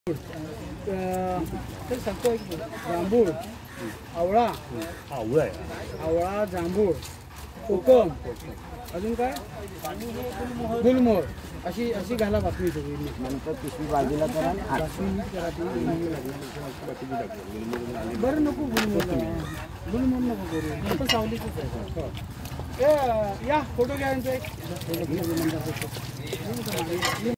तर सांगतो जांभूळ, आवळा, आवळा, जांभूळ, कोकम, अजून काय गुलमोहर, अशी अशी घाला बातमी सगळी. नंतर पिशवी बाजूला करा. बरं नको गुलमोहर नको करू, फक्त सावलीच आहे. या फोटो घ्या यांचा एक.